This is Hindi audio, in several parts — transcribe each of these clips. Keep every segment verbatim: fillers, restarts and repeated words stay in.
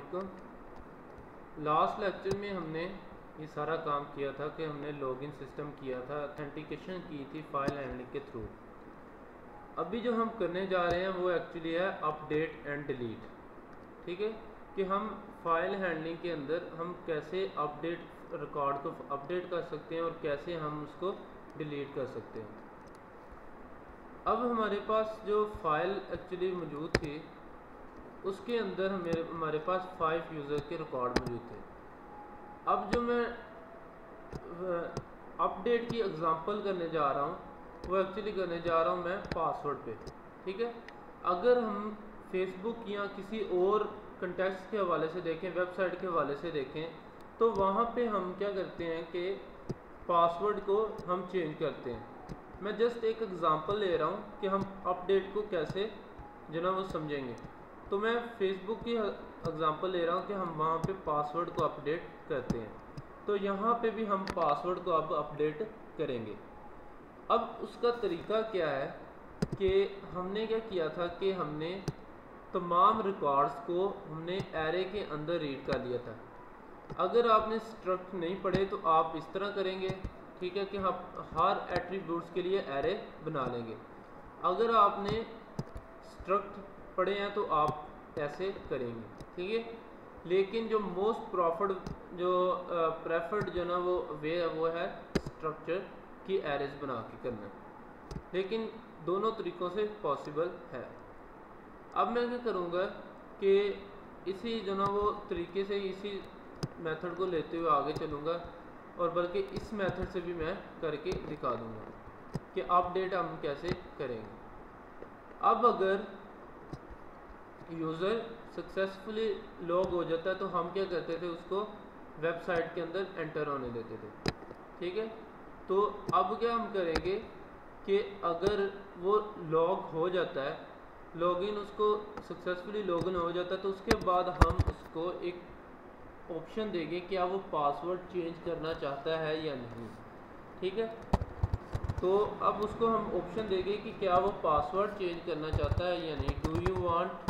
वालेकुम। लास्ट लेक्चर में हमने ये सारा काम किया था कि हमने लॉगिन सिस्टम किया था, ऑथेंटिकेशन की थी फाइल हैंडलिंग के थ्रू। अभी जो हम करने जा रहे हैं वो एक्चुअली है अपडेट एंड डिलीट। ठीक है कि हम फाइल हैंडलिंग के अंदर हम कैसे अपडेट रिकॉर्ड को अपडेट कर सकते हैं और कैसे हम उसको डिलीट कर सकते हैं। अब हमारे पास जो फाइल एक्चुअली मौजूद थी उसके अंदर हमें हमारे पास फाइव यूज़र के रिकॉर्ड मौजूद थे। अब जो मैं अपडेट की एग्जांपल करने जा रहा हूँ वो एक्चुअली करने जा रहा हूँ मैं पासवर्ड पे। ठीक है, अगर हम फेसबुक या किसी और कंटेक्स्ट के हवाले से देखें, वेबसाइट के हवाले से देखें, तो वहाँ पे हम क्या करते हैं कि पासवर्ड को हम चेंज करते हैं। मैं जस्ट एक एग्जांपल ले रहा हूँ कि हम अपडेट को कैसे जो ना वो समझेंगे। तो मैं फेसबुक की एग्जांपल ले रहा हूँ कि हम वहाँ पे पासवर्ड को अपडेट करते हैं, तो यहाँ पे भी हम पासवर्ड को अब अपडेट करेंगे। अब उसका तरीका क्या है कि हमने क्या किया था कि हमने तमाम रिकॉर्ड्स को हमने एरे के अंदर रीड कर लिया था। अगर आपने स्ट्रक्ट नहीं पढ़े तो आप इस तरह करेंगे। ठीक है कि हम हर एट्रीब्यूट्स के लिए एरे बना लेंगे। अगर आपने स्ट्रक्ट पढ़े हैं तो आप ऐसे करेंगे। ठीक है, लेकिन जो मोस्ट प्रॉफिट जो प्रेफर्ड जो ना वो वे है वो है स्ट्रक्चर की एरेज बना के करना, लेकिन दोनों तरीक़ों से पॉसिबल है। अब मैं क्या करूँगा कि इसी जो ना वो तरीके से इसी मेथड को लेते हुए आगे चलूँगा और बल्कि इस मेथड से भी मैं करके दिखा दूँगा कि अपडेट हम कैसे करेंगे। अब अगर यूज़र सक्सेसफुली लॉग हो जाता है तो हम क्या करते थे, उसको वेबसाइट के अंदर एंटर होने देते थे। ठीक है, तो अब क्या हम करेंगे कि अगर वो लॉग हो जाता है, लॉगिन उसको सक्सेसफुली लॉगिन हो जाता है, तो उसके बाद हम उसको एक ऑप्शन देंगे क्या वो पासवर्ड चेंज करना चाहता है या नहीं। ठीक है, तो अब उसको हम ऑप्शन देंगे कि क्या वो पासवर्ड चेंज करना चाहता है या नहीं। Do you want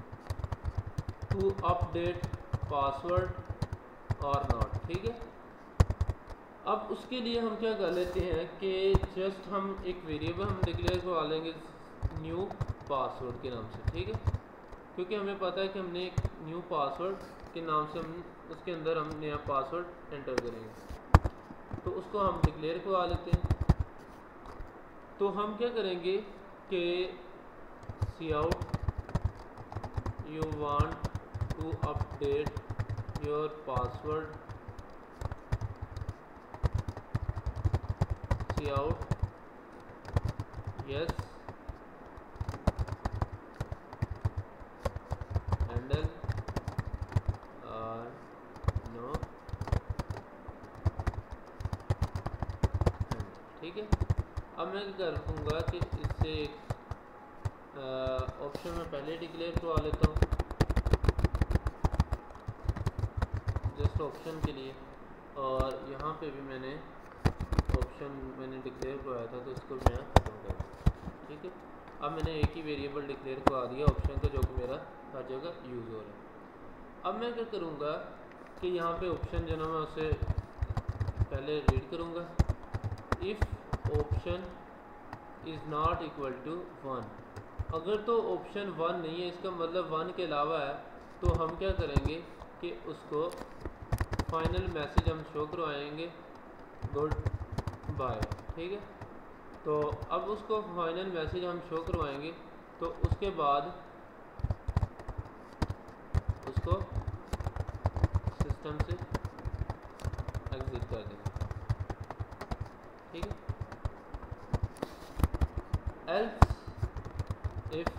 to update password और नॉट। ठीक है, अब उसके लिए हम क्या कर लेते हैं कि जस्ट हम एक वेरिएबल हम डिक्लेयर करवा लेंगे न्यू पासवर्ड के नाम से। ठीक है, क्योंकि हमें पता है कि हमने एक न्यू पासवर्ड के नाम से हम उसके अंदर हम नया पासवर्ड एंटर करेंगे, तो उसको हम डिक्लेयर करवा लेते हैं। तो हम क्या करेंगे कि cout you want to update your password, cout yes handle और नो। ठीक है, अब मैं क्या करूँगा कि इससे ऑप्शन में पहले डिक्लेयर करवा लेता हूँ जस्ट ऑप्शन के लिए, और यहाँ पे भी मैंने ऑप्शन मैंने डिक्लेयर करवाया था तो इसको मैं खत्म कर दूँ। ठीक है, अब मैंने एक ही वेरिएबल डिक्लेयर करवा दिया ऑप्शन का, जो कि मेरा हर जगह यूज़ हो रहा है। अब मैं क्या करूँगा कि यहाँ पे ऑप्शन जो ना मैं उसे पहले रीड करूँगा। If option is not equal to one, अगर तो ऑप्शन वन नहीं है, इसका मतलब वन के अलावा है, तो हम क्या करेंगे कि उसको फाइनल मैसेज हम शो करवाएंगे गुड बाय। ठीक है, तो अब उसको फाइनल मैसेज हम शो करवाएंगे, तो उसके बाद उसको सिस्टम से एग्जिट कर देंगे। ठीक है, एल्स इफ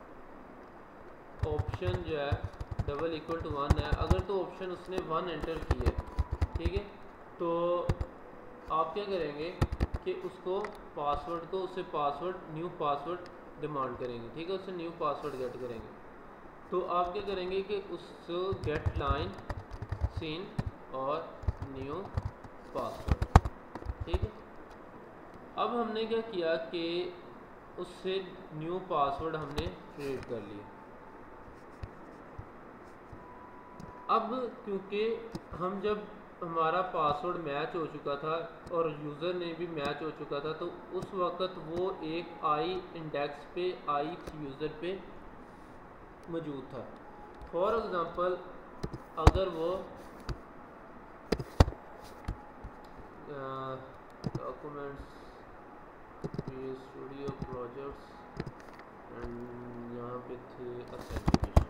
ऑप्शन जो है डबल इक्वल टू वन है, अगर तो ऑप्शन उसने वन एंटर की है, ठीक है, तो आप क्या करेंगे कि उसको पासवर्ड को उससे पासवर्ड न्यू पासवर्ड डिमांड करेंगे। ठीक है, उससे न्यू पासवर्ड गेट करेंगे। तो आप क्या करेंगे कि उसको गेट लाइन सीन और न्यू पासवर्ड। ठीक है, अब हमने क्या किया कि उससे न्यू पासवर्ड हमने क्रिएट कर लिया। अब क्योंकि हम जब हमारा पासवर्ड मैच हो चुका था और यूज़र ने भी मैच हो चुका था, तो उस वक़्त वो एक आई इंडेक्स पे आई यूज़र पे मौजूद था। फॉर एग्ज़ाम्पल अगर वो डॉक्यूमेंट्स स्टूडियो प्रोजेक्ट्स एंड यहाँ पे थे असेंबली,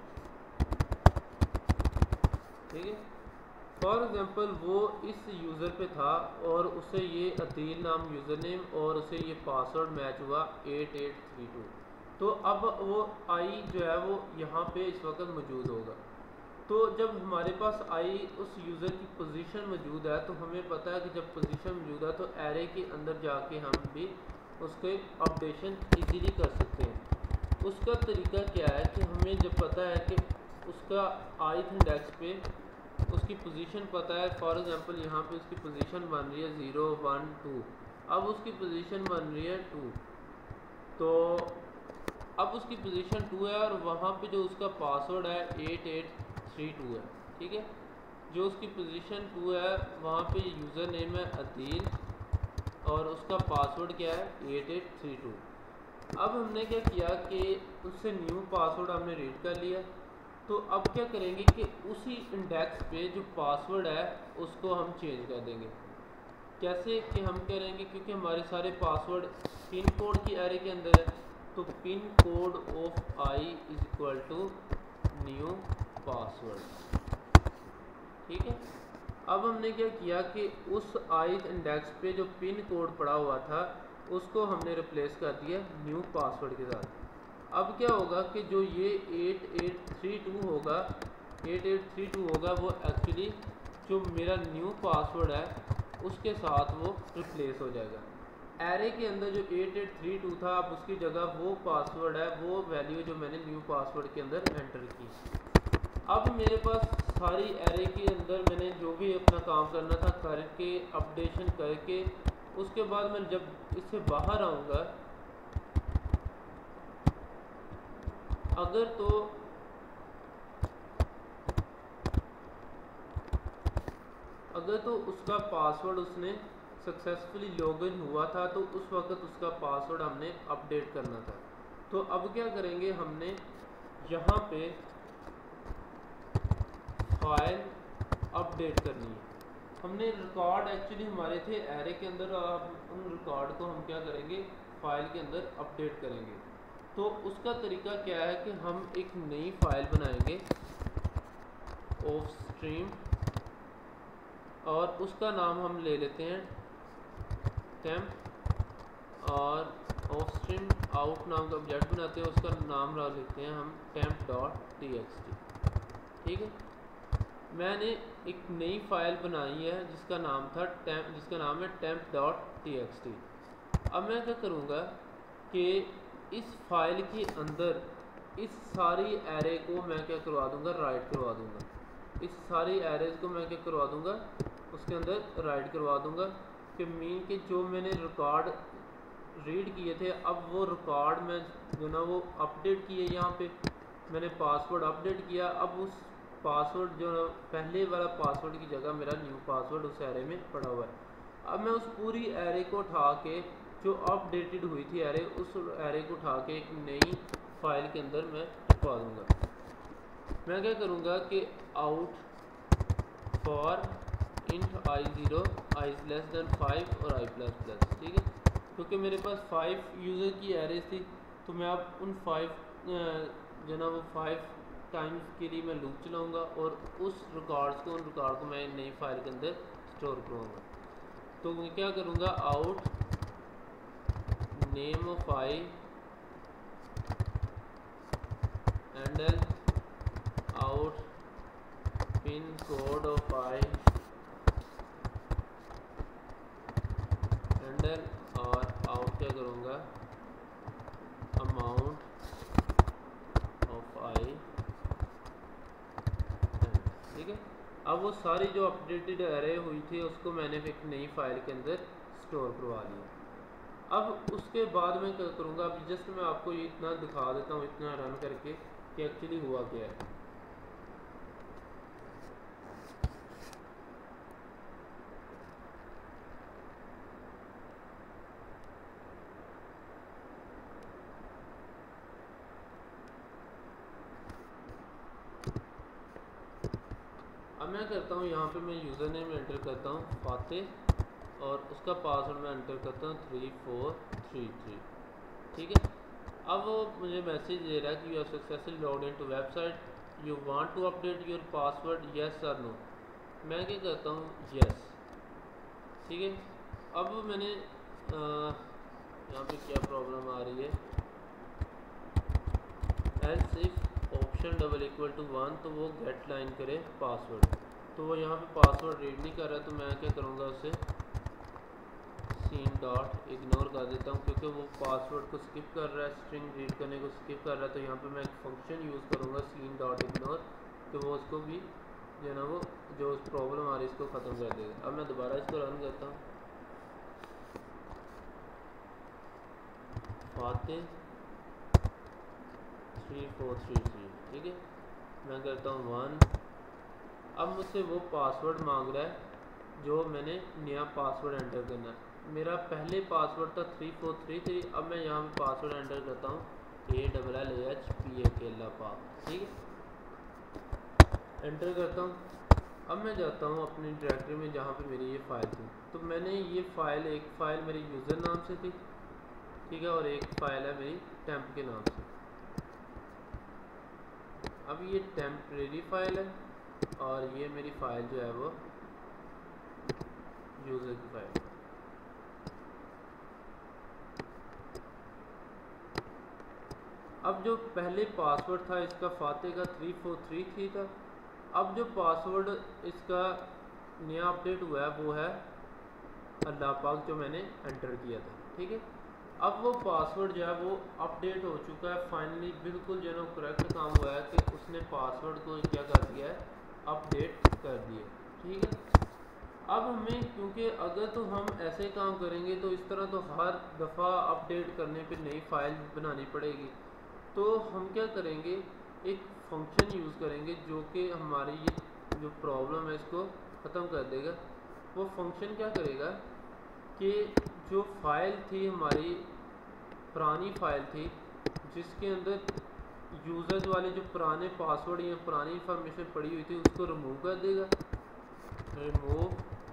ठीक है। फॉर एग्ज़ाम्पल वो इस यूज़र पे था और उसे ये अदील नाम यूज़र नेम और उसे ये पासवर्ड मैच हुआ एट एट थ्री टू। तो अब वो आई जो है वो यहाँ पे इस वक्त मौजूद होगा। तो जब हमारे पास आई उस यूज़र की पोजीशन मौजूद है, तो हमें पता है कि जब पोजीशन मौजूद है तो एरे के अंदर जाके हम भी उसके अपडेशन इजीली कर सकते हैं। उसका तरीका क्या है कि हमें जब पता है कि उसका आई इंडेक्स पे उसकी पोजीशन पता है, फॉर एग्जांपल यहाँ पे उसकी पोजीशन बन रही है ज़ीरो वन टू, अब उसकी पोजीशन बन रही है टू, तो अब उसकी पोजीशन टू है और वहाँ पे जो उसका पासवर्ड है एट एट थ्री टू है, ठीक है। जो उसकी पोजीशन टू है वहाँ पे यूज़र नेम है अदील और उसका पासवर्ड क्या है एट एट थ्री टू। अब हमने क्या किया कि उससे न्यू पासवर्ड हमने रीड कर लिया, तो अब क्या करेंगे कि उसी इंडेक्स पे जो पासवर्ड है उसको हम चेंज कर देंगे। कैसे कि हम करेंगे, क्योंकि हमारे सारे पासवर्ड पिन कोड की एरे के अंदर है, तो pin code of I is equal to new password, ठीक है। अब हमने क्या किया कि उस आई इंडेक्स पे जो पिन कोड पड़ा हुआ था उसको हमने रिप्लेस कर दिया न्यू पासवर्ड के साथ। अब क्या होगा कि जो ये एट एट थ्री टू होगा एट एट थ्री टू होगा वो एक्चुअली जो मेरा न्यू पासवर्ड है उसके साथ वो रिप्लेस हो जाएगा। एरे के अंदर जो एट एट थ्री टू था, अब उसकी जगह वो पासवर्ड है, वो वैल्यू जो मैंने न्यू पासवर्ड के अंदर एंटर की। अब मेरे पास सारी एरे के अंदर मैंने जो भी अपना काम करना था करके अपडेशन करके उसके बाद मैं जब इससे बाहर आऊँगा, अगर तो अगर तो उसका पासवर्ड उसने सक्सेसफुली लॉगिन हुआ था तो उस वक्त उसका पासवर्ड हमने अपडेट करना था। तो अब क्या करेंगे, हमने यहाँ पे फाइल अपडेट करनी है। हमने रिकॉर्ड एक्चुअली हमारे थे एरे के अंदर, अब उन रिकॉर्ड को हम क्या करेंगे फाइल के अंदर अपडेट करेंगे। तो उसका तरीका क्या है कि हम एक नई फाइल बनाएंगे ऑफ स्ट्रीम और उसका नाम हम ले लेते हैं टेम्प, और ऑफ स्ट्रीम आउट नाम का ऑब्जेक्ट बनाते हैं, उसका नाम रख लेते हैं हम temp dot T X T, ठीक है। मैंने एक नई फाइल बनाई है जिसका नाम था टेम्प जिसका नाम है temp dot T X T. अब मैं क्या करूँगा कि इस फाइल के अंदर इस सारी एरे को मैं क्या करवा दूंगा राइट करवा दूंगा। इस सारी एरेज को मैं क्या करवा दूंगा उसके अंदर राइट करवा दूंगा कि मीन के जो मैंने रिकॉर्ड रीड किए थे, अब वो रिकॉर्ड में जो ना वो अपडेट किए, यहाँ पे मैंने पासवर्ड अपडेट किया। अब उस पासवर्ड जो ना पहले वाला पासवर्ड की जगह मेरा न्यू पासवर्ड उस एरे में पड़ा हुआ है। अब मैं उस पूरी एरे को उठा के जो अपडेटेड हुई थी एरे, उस एरे को उठा के एक नई फाइल के अंदर मैं छुपा दूंगा। मैं क्या करूँगा कि out for int I zero I less than five और आई प्लस प्लस, ठीक है। क्योंकि मेरे पास फाइव यूज़र की एरेज थी, तो मैं अब उन फाइव जो ना वो फाइव टाइम्स के लिए मैं लूप चलाऊँगा और उस रिकॉर्ड्स को उन रिकॉर्ड को मैं नई फाइल के अंदर स्टोर करूँगा। तो मैं क्या करूँगा out name of I endl out pin code of I endl और आउट क्या करूँगा अमाउंट ऑफ आई, ठीक है। अब वो सारी जो अपडेटेड एरे हुई थी उसको मैंने एक नई फाइल के अंदर स्टोर करवा लिया। अब उसके बाद मैं क्या करूँगा, अब जस्ट मैं आपको ये इतना दिखा देता हूँ, इतना रन करके कि एक्चुअली हुआ क्या है। अब मैं करता हूँ यहाँ पे मैं यूज़र नेम एंटर करता हूँ फातिह और उसका पासवर्ड मैं एंटर करता हूँ थ्री फोर थ्री थ्री। ठीक है, अब वो मुझे मैसेज दे रहा है कि you are successfully logged in to website, you want to update your password yes और नो। मैं क्या करता हूँ येस। ठीक है, अब मैंने यहाँ पे क्या प्रॉब्लम आ रही है, else if option double equal to one तो वो गेट लाइन करे पासवर्ड, तो वो यहाँ पे पासवर्ड रीड नहीं कर रहा, तो मैं क्या करूँगा उसे सीन डॉट इग्नोर कर देता हूँ क्योंकि वो पासवर्ड को स्किप कर रहा है, स्ट्रिंग रीड करने को स्किप कर रहा है। तो यहाँ पे मैं एक फंक्शन यूज़ करूँगा सीन डॉट इग्नोर कि वो उसको भी जो है ना वो जो प्रॉब्लम आ रही है इसको ख़त्म कर देगा। अब मैं दोबारा इसको रन करता हूँ, Fatih three four three three. ठीक है, मैं करता हूँ वन। अब मुझसे वो पासवर्ड मांग रहा है जो मैंने नया पासवर्ड एंटर करना है। मेरा पहले पासवर्ड था थ्री फोर थ्री थ्री, अब मैं यहाँ पे पासवर्ड एंटर करता हूँ A double L H P A K अल्लाह पाक। ठीक है, एंटर करता हूँ। अब मैं जाता हूँ अपनी डायरेक्टरी में जहाँ पे मेरी ये फ़ाइल थी, तो मैंने ये फ़ाइल एक फ़ाइल मेरी यूज़र नाम से थी, ठीक है, और एक फ़ाइल है मेरी टेम्प के नाम से। अब ये टेम्परेरी फ़ाइल है और ये मेरी फ़ाइल जो है वो यूज़र की फ़ाइल। अब जो पहले पासवर्ड था इसका फातिह का थ्री फोर थ्री थ्री था, अब जो पासवर्ड इसका नया अपडेट हुआ है वो है अल्लाह पाक जो मैंने एंटर किया था। ठीक है, अब वो पासवर्ड जो है वो अपडेट हो चुका है फाइनली, बिल्कुल जो है करेक्ट काम हुआ है कि उसने पासवर्ड को क्या कर दिया है, अपडेट कर दिया। ठीक है, अब हमें क्योंकि अगर तो हम ऐसे काम करेंगे तो इस तरह तो हर दफ़ा अपडेट करने पे नई फाइल बनानी पड़ेगी, तो हम क्या करेंगे एक फंक्शन यूज़ करेंगे जो कि हमारी ये जो प्रॉब्लम है इसको ख़त्म कर देगा। वो फंक्शन क्या करेगा कि जो फ़ाइल थी हमारी पुरानी फ़ाइल थी जिसके अंदर यूज़र्स वाले जो पुराने पासवर्ड या पुरानी इंफॉर्मेशन पड़ी हुई थी उसको रिमूव कर देगा, remove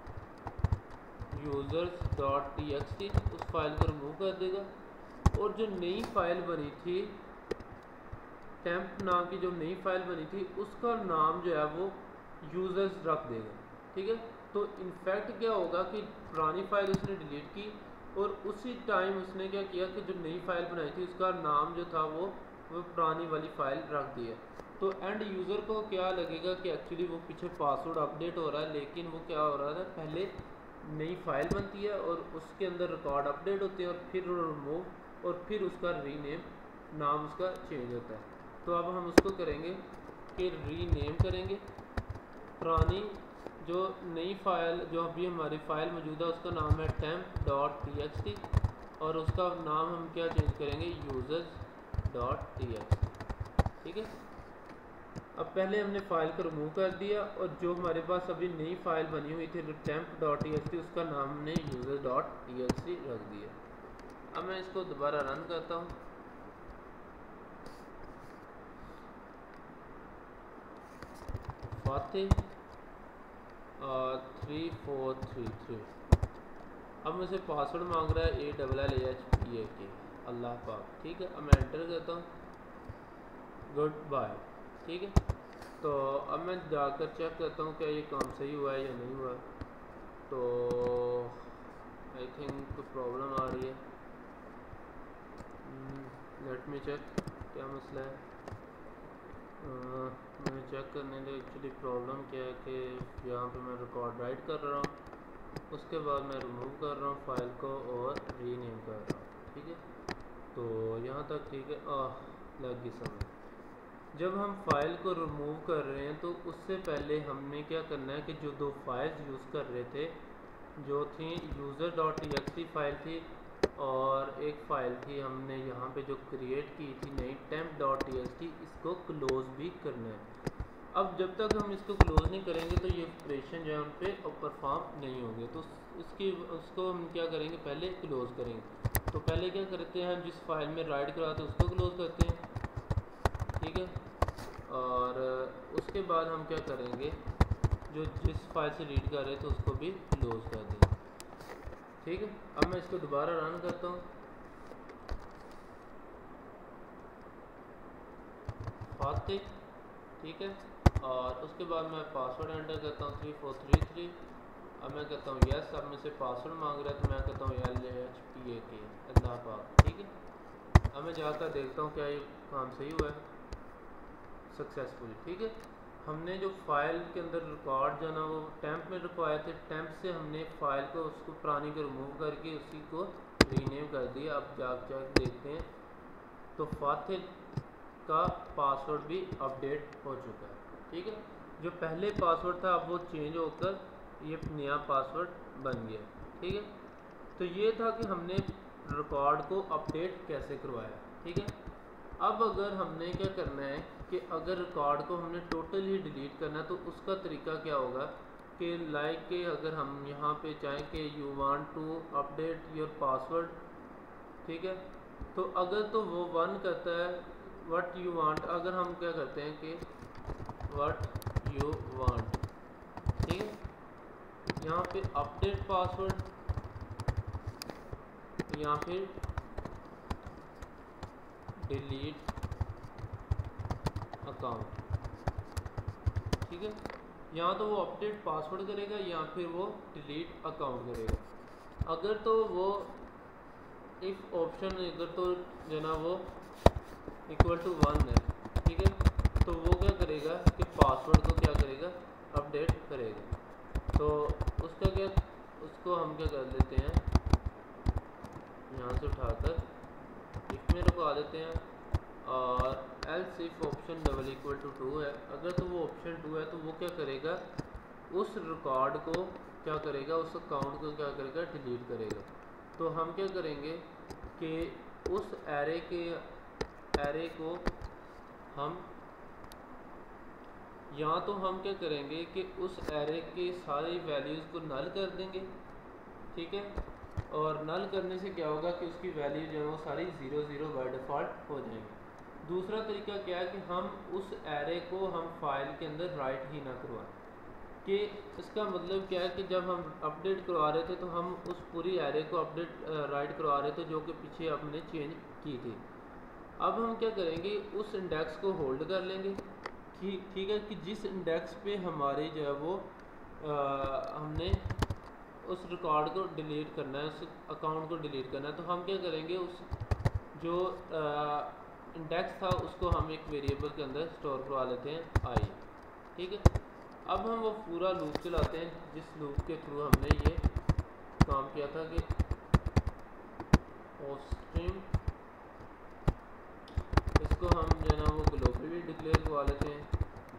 users dot T X T, उस फाइल को रिमूव कर देगा। और जो नई फ़ाइल बनी थी टेम्प नाम की जो नई फाइल बनी थी उसका नाम जो है वो यूज़र्स रख देगा। ठीक है, तो इनफैक्ट क्या होगा कि पुरानी फाइल उसने डिलीट की और उसी टाइम उसने क्या किया कि जो नई फाइल बनाई थी उसका नाम जो था वो वो पुरानी वाली फ़ाइल रख दिया। तो एंड यूज़र को क्या लगेगा कि एक्चुअली वो पीछे पासवर्ड अपडेट हो रहा है, लेकिन वो क्या हो रहा था पहले नई फाइल बनती है और उसके अंदर रिकॉर्ड अपडेट होते हैं और फिर रिमूव और फिर उसका रीनेम नाम उसका चेंज होता है। तो अब हम उसको करेंगे कि रीनेम करेंगे पुरानी जो नई फाइल जो अभी हमारी फ़ाइल मौजूद है उसका नाम है temp dot T X T और उसका नाम हम क्या चेंज करेंगे users dot T X T. ठीक है, अब पहले हमने फ़ाइल को रिमूव कर दिया और जो हमारे पास अभी नई फ़ाइल बनी हुई थी temp dot T X T उसका नाम हमने user dot T X T रख दिया। अब मैं इसको दोबारा रन करता हूँ, Fatih three four three three. अब मुझे पासवर्ड मांग रहा है A double L H P A K अल्लाह पाक। ठीक है, अब मैं एंटर करता हूँ, गुड बाय। ठीक है, तो अब मैं जाकर चेक करता हूँ क्या ये काम सही हुआ है या नहीं हुआ। तो आई थिंक कोई प्रॉब्लम आ रही है, लेट मी चेक क्या मसला है। uh, मैं चेक करने के एक्चुअली प्रॉब्लम क्या है कि यहाँ पे मैं रिकॉर्ड राइट कर रहा हूँ, उसके बाद मैं रिमूव कर रहा हूँ फाइल को और रीनेम कर रहा हूँ। ठीक है, तो यहाँ तक ठीक है। आह लग गई समझ। जब हम फाइल को रिमूव कर रहे हैं तो उससे पहले हमने क्या करना है कि जो दो फाइल्स यूज़ कर रहे थे जो थी user dot T X T file थी और एक फ़ाइल थी हमने यहाँ पे जो क्रिएट की थी नई temp dot T X T, इसको क्लोज़ भी करना है। अब जब तक हम इसको क्लोज़ नहीं करेंगे तो ये ऑपरेशन जो है उन पर परफॉर्म नहीं होंगे, तो इसकी उसको हम क्या करेंगे पहले क्लोज़ करेंगे। तो पहले क्या करते हैं हम जिस फाइल में राइट कराते हैं उसको क्लोज़ करते हैं। ठीक है, और उसके बाद हम क्या करेंगे जो जिस फाइल से रीड कर रहे थे उसको भी क्लोज कर देंगे। ठीक है, अब मैं इसको दोबारा रन करता हूँ। फातिह, ठीक है, और उसके बाद मैं पासवर्ड एंटर करता हूँ थ्री फोर थ्री थ्री। अब मैं कहता हूँ यस, अब मुझसे पासवर्ड मांग रहा है तो मैं कहता हूँ L H P A K अल्लाह पाक। ठीक है, अब मैं जाकर देखता हूँ क्या ये काम सही हुआ है, सक्सेसफुल। ठीक है, हमने जो फाइल के अंदर रिकॉर्ड जो ना वो टेम्प में रखवाए थे, टेम्प से हमने फाइल को उसको पुरानी को रिमूव करके उसी को रीनेम कर दिया। अब जाकर जाकर देखते हैं तो फातिह का पासवर्ड भी अपडेट हो चुका है। ठीक है, जो पहले पासवर्ड था अब वो चेंज होकर ये नया पासवर्ड बन गया। ठीक है, तो ये था कि हमने रिकॉर्ड को अपडेट कैसे करवाया। ठीक है, अब अगर हमने क्या करना है कि अगर रिकॉर्ड को हमने टोटल ही डिलीट करना है तो उसका तरीका क्या होगा कि लाइक के अगर हम यहाँ पे चाहें कि you want to update your password, ठीक है, तो अगर तो वो वन करता है व्हाट यू वांट, अगर हम क्या करते हैं कि व्हाट यू वांट, ठीक है, यहाँ पे अपडेट पासवर्ड या फिर डिलीट अकाउंट। ठीक है, यहाँ तो वो अपडेट पासवर्ड करेगा या फिर वो डिलीट अकाउंट करेगा। अगर तो वो इफ ऑप्शन अगर तो जो ना वो इक्वल टू वन है, ठीक है, तो वो क्या करेगा कि पासवर्ड को क्या करेगा, अपडेट करेगा। तो उसका क्या, उसको हम क्या कर लेते हैं, यहाँ से उठाकर इफ में रुकवा देते हैं, और else if option double equal to two है, अगर तो वो ऑप्शन टू है तो वो क्या करेगा, उस रिकॉर्ड को क्या करेगा, उस अकाउंट को क्या करेगा, डिलीट करेगा। तो हम क्या करेंगे कि उस एरे के एरे को हम या तो हम क्या करेंगे कि उस एरे के सारी वैल्यूज़ को नल कर देंगे। ठीक है, और नल करने से क्या होगा कि उसकी वैल्यू जो है वो सारी ज़ीरो ज़ीरो बाय डिफ़ॉल्ट हो जाएंगी। दूसरा तरीका क्या है कि हम उस एरे को हम फाइल के अंदर राइट ही ना करवाएं, कि इसका मतलब क्या है कि जब हम अपडेट करवा रहे थे तो हम उस पूरी एरे को अपडेट राइट करवा रहे थे जो कि पीछे हमने चेंज की थी। अब हम क्या करेंगे, उस इंडेक्स को होल्ड कर लेंगे। ठीक है, कि जिस इंडेक्स पे हमारी जो है वो आ, हमने उस रिकॉर्ड को डिलीट करना है, उस अकाउंट को डिलीट करना है, तो हम क्या करेंगे, उस जो इंडेक्स था उसको हम एक वेरिएबल के अंदर स्टोर करवा लेते हैं आई। ठीक है, अब हम वो पूरा लूप चलाते हैं जिस लूप के थ्रू हमने ये काम किया था कि स्ट्रीम, इसको हम जो है ना वो ग्लोबली डिक्लेयर करवा लेते हैं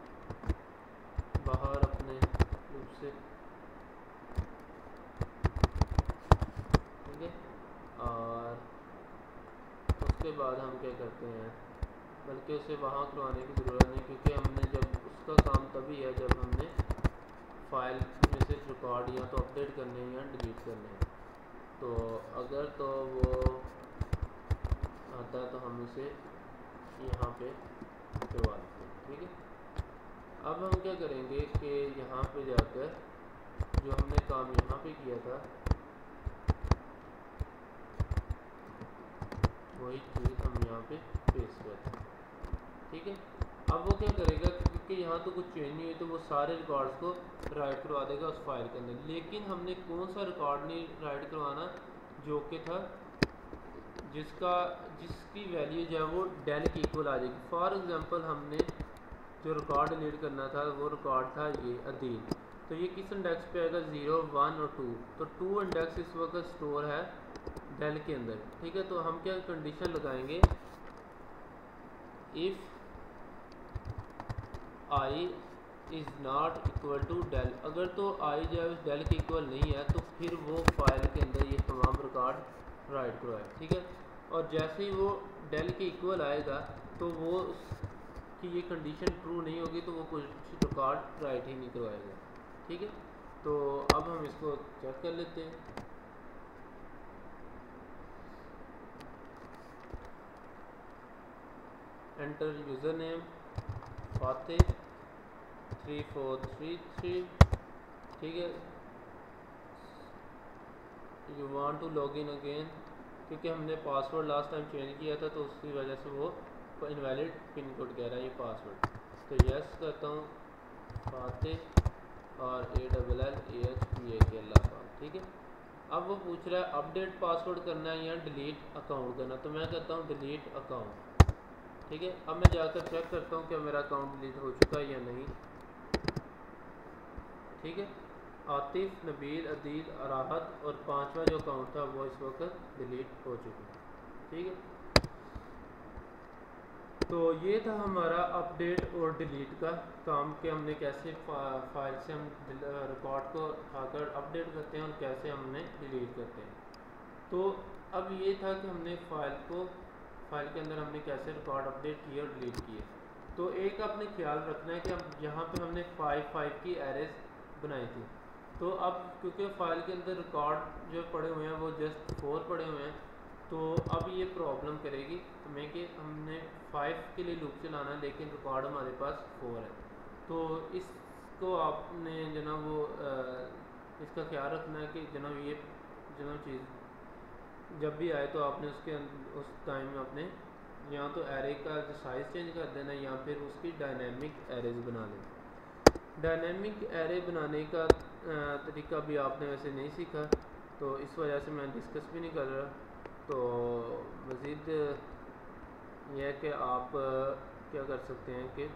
बाहर अपने लूप से। ठीक है, और उसके बाद हम क्या करते हैं, बल्कि उसे वहाँ करवाने की ज़रूरत नहीं, क्योंकि हमने जब उसका काम तभी है जब हमने फाइल में से रिकॉर्ड या तो अपडेट करने हैं या डिलीट करने हैं। तो अगर तो वो आता है तो हम उसे यहाँ पे करवा देते हैं। ठीक है, अब हम क्या करेंगे कि यहाँ पे जाकर जो हमने काम यहाँ पे किया था वही चीज़ हम यहाँ पे पेस्ट करते हैं। ठीक है, अब वो क्या करेगा, क्योंकि यहाँ तो कुछ चेंज नहीं हुई तो वो सारे रिकॉर्ड्स को राइट करवा देगा उस फाइल के अंदर। लेकिन हमने कौन सा रिकॉर्ड नहीं राइट करवाना, जो कि था जिसका जिसकी वैल्यू जो है वो डेल की इक्वल आ जाएगी। फॉर एग्जांपल हमने जो रिकॉर्ड डिलीट करना था वो रिकॉर्ड था ये अदील, तो ये किस इंडेक्स पे आएगा, ज़ीरो वन और टू। तो टू इंडेक्स इस वक्त स्टोर है डेल के अंदर। ठीक है, तो हम क्या कंडीशन लगाएंगे, if I is not equal to del, अगर तो आई जो है डेल के इक्वल नहीं है तो फिर वो फाइल के अंदर ये तमाम रिकॉर्ड राइट करवाए। ठीक है, और जैसे ही वो डेल के इक्वल आएगा तो वो कि ये कंडीशन ट्रू नहीं होगी तो वो कुछ रिकॉर्ड राइट ही नहीं करवाएगा। ठीक है, तो अब हम इसको चेक कर लेते हैं। Enter user name Fatih three four three three ठीक है, you want to log in again, क्योंकि हमने पासवर्ड लास्ट टाइम चेंज किया था तो उसकी वजह से वो इनवैलिड पिन कोड कह रहा है ये पासवर्ड। तो यस करता हूँ, फातिह और A double L A H P A K अल्लाह पाक। ठीक है, अब वो पूछ रहा है अपडेट पासवर्ड करना है या डिलीट अकाउंट करना, तो मैं कहता हूँ डिलीट अकाउंट। ठीक है, अब मैं जाकर चेक करता हूँ कि मेरा अकाउंट डिलीट हो चुका है या नहीं। ठीक है, आतिफ, नबील, अदील, राहत और पांचवा जो अकाउंट था वो इस वक्त डिलीट हो चुका है। ठीक है, तो ये था हमारा अपडेट और डिलीट का काम कि हमने कैसे फा, फाइल से हम रिकॉर्ड को उठाकर अपडेट करते हैं और कैसे हमने डिलीट करते हैं। तो अब ये था कि हमने फाइल को फाइल के अंदर हमने कैसे रिकॉर्ड अपडेट किए और डिलीट किए। तो एक आपने ख्याल रखना है कि अब यहाँ पे हमने फाइव फाइव की एरेज बनाई थी, तो अब क्योंकि फाइल के अंदर रिकॉर्ड जो पड़े हुए हैं वो जस्ट फोर पड़े हुए हैं, तो अब ये प्रॉब्लम करेगी हमें कि हमने फाइव के लिए लूप चलाना है लेकिन रिकॉर्ड हमारे पास फोर है। तो इसको आपने जनाब वो आ, इसका ख्याल रखना है कि जनाब ये जनाब चीज़ जब भी आए तो आपने उसके उस टाइम में अपने या तो एरे का साइज़ चेंज कर देना या फिर उसकी डायनेमिक एरेज बना लें। डायनेमिक एरे बनाने का तरीका भी आपने वैसे नहीं सीखा, तो इस वजह से मैं डिस्कस भी नहीं कर रहा। तो मज़ीद यह है कि आप क्या कर सकते हैं कि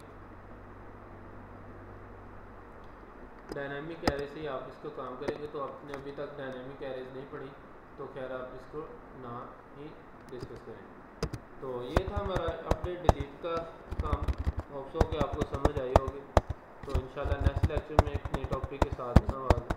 डायनेमिक एरे से ही आप इसको काम करेंगे। तो आपने अभी तक डायनेमिक एरेज नहीं पढ़ी तो खैर आप इसको ना ही डिस्कस करें। तो ये था हमारा अपडेट डिलीट का काम, होप सो कि आपको समझ आई होगी। तो इंशाल्लाह नेक्स्ट लेक्चर में एक नए टॉपिक के साथ